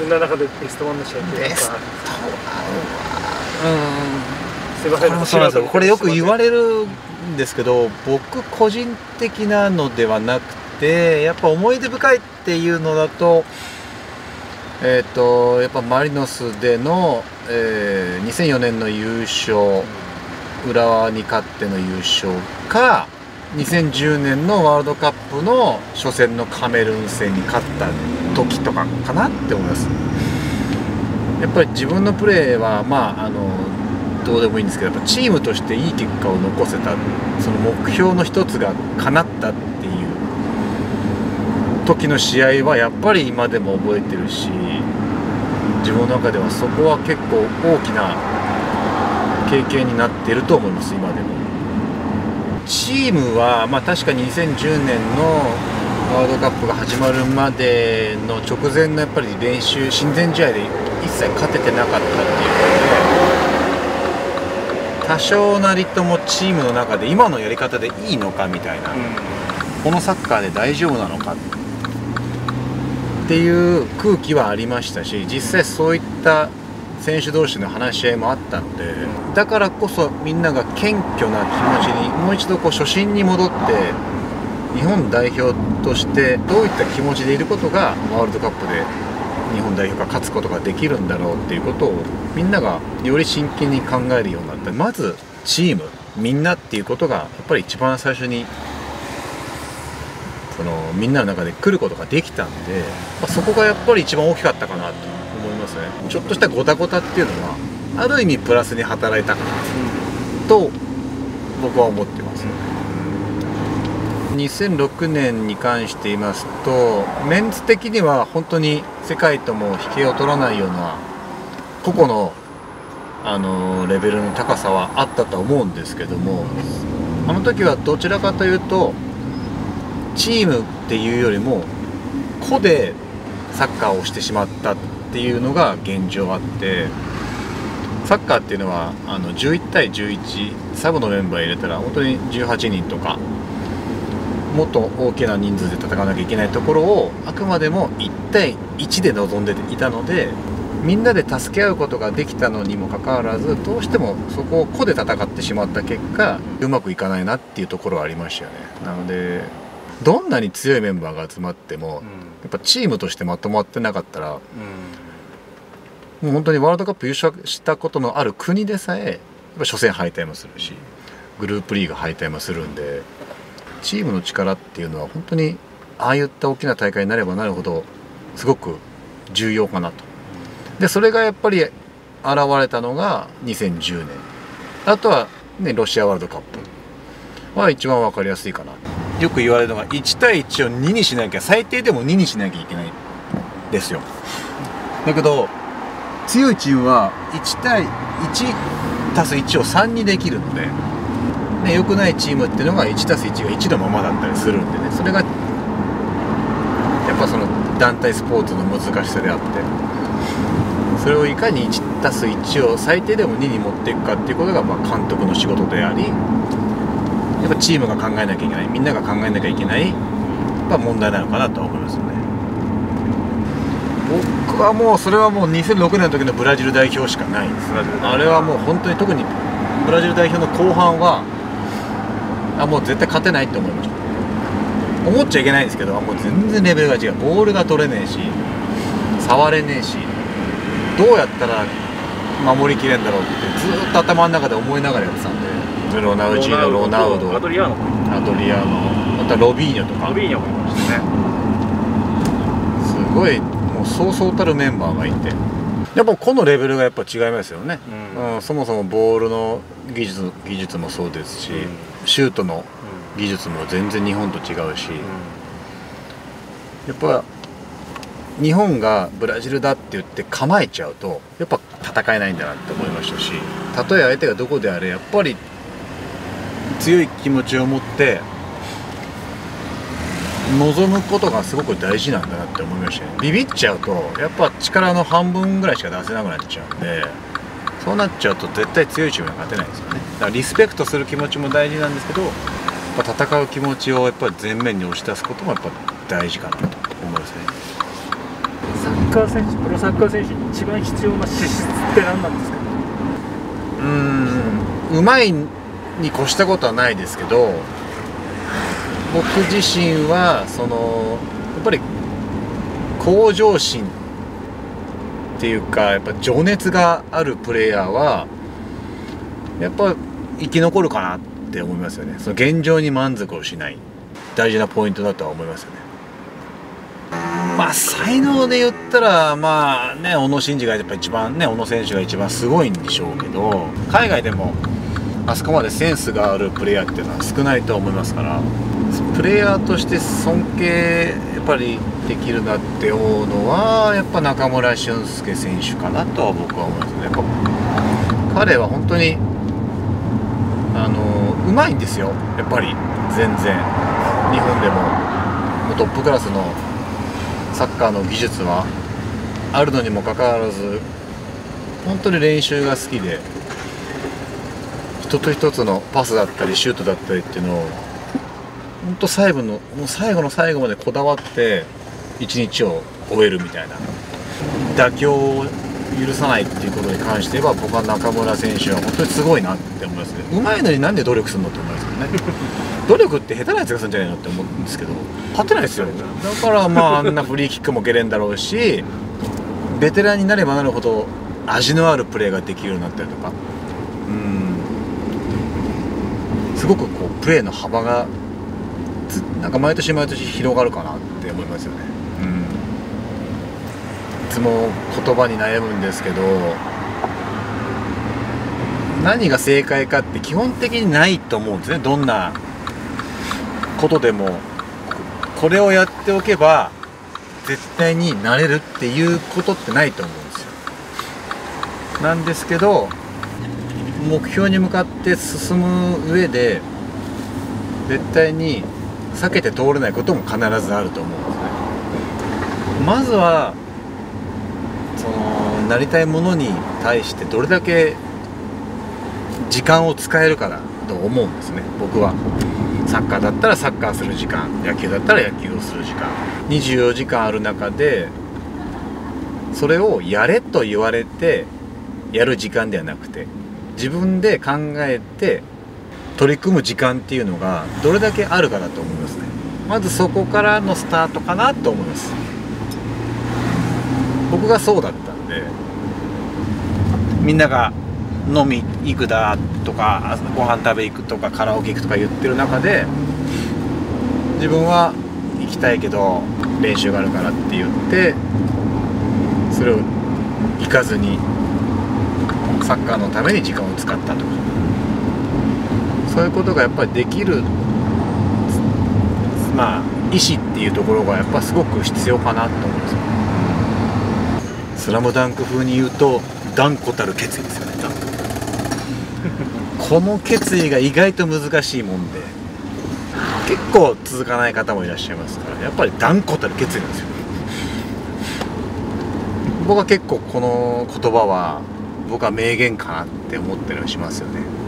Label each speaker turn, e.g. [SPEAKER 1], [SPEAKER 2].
[SPEAKER 1] 分の中でベストワンの試合って
[SPEAKER 2] ベストワン
[SPEAKER 1] すいません、
[SPEAKER 2] そうなんですよ。これよく言われるんですけど、僕個人的なのではなくて、やっぱ思い出深いっていうのだと、やっぱマリノスでの、2004年の優勝、浦和に勝っての優勝か、2010年のワールドカップの初戦のカメルーン戦に勝った時とかかなって思います。やっぱり自分のプレーはどうでもいいんですけど、やっぱチームとしていい結果を残せた、その目標の一つが叶ったっていう時の試合はやっぱり今でも覚えてるし、自分の中ではそこは結構大きな経験になっていると思います。今でもチームは確かに2010年のワールドカップが始まるまでの直前のやっぱり練習親善試合で一切勝ててなかったっていうことで、多少なりともチームの中で今のやり方でいいのかみたいな、このサッカーで大丈夫なのかっていう空気はありましたし、実際そういった選手同士の話し合いもあったので、だからこそみんなが謙虚な気持ちにもう一度初心に戻って、日本代表としてどういった気持ちでいることがワールドカップで日本代表が勝つことができるんだろうっていうことをみんながより真剣に考えるようになった。まずチームみんなっていうことがやっぱり一番最初にみんなの中で来ることができたんで、そこがやっぱり一番大きかったかなと思いますね。ちょっとしたゴタゴタっていうのはある意味プラスに働いたかなと僕は思ってます。2006年に関して言いますと、メンツ的には本当に世界とも引けを取らないような個々のレベルの高さはあったと思うんですけども、あの時はどちらかというとチームっていうよりも個でサッカーをしてしまったっていうのが現状あって、サッカーっていうのは11対11サブのメンバー入れたら本当に18人とかもっと大きな人数で戦わなきゃいけないところをあくまでも1対1で臨んでいたので、みんなで助け合うことができたのにもかかわらず、どうしてもそこを個で戦ってしまった結果うまくいかないなっていうところはありましたよね。なのでどんなに強いメンバーが集まっても、やっぱチームとしてまとまってなかったら、もう本当にワールドカップ優勝したことのある国でさえやっぱ初戦敗退もするし、グループリーグ敗退もするんで、チームの力っていうのは本当にああいった大きな大会になればなるほどすごく重要かなと。でそれがやっぱり現れたのが2010年、あとはねロシアワールドカップは一番分かりやすいかな。よく言われるのが1対1を2にしなきゃ、最低でも2にしなきゃいけないですよ。だけど強いチームは1対1足す1を3にできるので、良くないチームっていうのが1足す1が1のままだったりするんでね、それがやっぱその団体スポーツの難しさであって、それをいかに1足す1を最低でも2に持っていくかっていうことが監督の仕事であり、やっぱチームが考えなきゃいけない、みんなが考えなきゃいけない問題なのかなと思いますよね。僕はもうそれはもう2006年の時のブラジル代表しかないんです。あれはもう本当に特にブラジル代表の後半はもう絶対勝てないって思いました。思っちゃいけないんですけど、もう全然レベルが違う。ボールが取れねえし触れねえし、どうやったら守りきれんだろうってずっと頭の中で思いながらやってたんで、ロナウジーノ、ロナウド、アドリアーノ、またロビーニョとか、ロビーニョもいましたね。すごいもうそうそうたるメンバーがいて、やっぱこのレベルがやっぱ違いますよね。そもそもボールの技術もそうですし、シュートの技術も全然日本と違うし、やっぱ日本がブラジルだって言って構えちゃうとやっぱ戦えないんだなって思いましたし、たとえ相手がどこであれやっぱり強い気持ちを持って望むことがすごく大事なんだなって思いましたね。ビビっちゃうとやっぱ力の半分ぐらいしか出せなくなっちゃうんで、そうなっちゃうと絶対強いチームには勝てないですよね。だからリスペクトする気持ちも大事なんですけど、やっぱ戦う気持ちをやっぱり前面に押し出すこともやっぱ大事かなと思いますね。
[SPEAKER 1] カー選手、プロサッカー選手に一番必要な資質って何なんですか？
[SPEAKER 2] うまいに越したことはないですけど、僕自身はやっぱり向上心っていうか、やっぱ情熱があるプレイヤーはやっぱ生き残るかなって思いますよね。その現状に満足をしない大事なポイントだとは思いますよね。まあ才能で言ったらまあね、小野伸二がやっぱ一番ね、小野選手が一番すごいんでしょうけど、海外でもあそこまでセンスがあるプレイヤーっていうのは少ないと思いますから、プレイヤーとして尊敬やっぱりできるなって思うのはやっぱ中村俊輔選手かなとは僕は思いますね。やっぱ彼は本当にうまいんですよ、やっぱり全然。日本でもトップクラスのサッカーの技術はあるのにもかかわらず、本当に練習が好きで、一つ一つのパスだったりシュートだったりっていうのを本当最後の最後の最後までこだわって一日を終えるみたいな、妥協を許さないっていうことに関しては僕は中村選手は本当にすごいなって思いますね。うまいのになんで努力するのって思いますよね。努力って下手なやつがするんじゃないのって思うんですけど、勝てないですよ。だからまああんなフリーキックも蹴れんだろうし、ベテランになればなるほど味のあるプレーができるようになったりとか、すごくこうプレーの幅がなんか毎年毎年広がるかなって思いますよね。いつも言葉に悩むんですけど、何が正解かって基本的にないと思うんですね。どんなことでもこれをやっておけば絶対になれるっていうことってないと思うんですよ。なんですけど、目標に向かって進む上で絶対に避けて通れないことも必ずあると思うんですね。まずはなりたいものに対してどれだけ時間を使えるかだと思うんですね、僕は。サッカーだったらサッカーする時間、野球だったら野球をする時間、24時間ある中でそれをやれと言われてやる時間ではなくて、自分で考えて取り組む時間っていうのがどれだけあるかだと思いますね。まずそこからのスタートかなと思います。僕がそうだったんで、みんなが飲み行くだとかご飯食べ行くとかカラオケ行くとか言ってる中で、自分は行きたいけど練習があるからって言ってそれを行かずにサッカーのために時間を使ったとか、そういうことがやっぱりできる、まあ意志っていうところがやっぱすごく必要かなと思うんですよ。スラムダンク風に言うと断固たる決意ですよね。この決意が意外と難しいもんで結構続かない方もいらっしゃいますから、やっぱり断固たる決意なんですよ。僕は結構この言葉は僕は名言かなって思ったりはしますよね。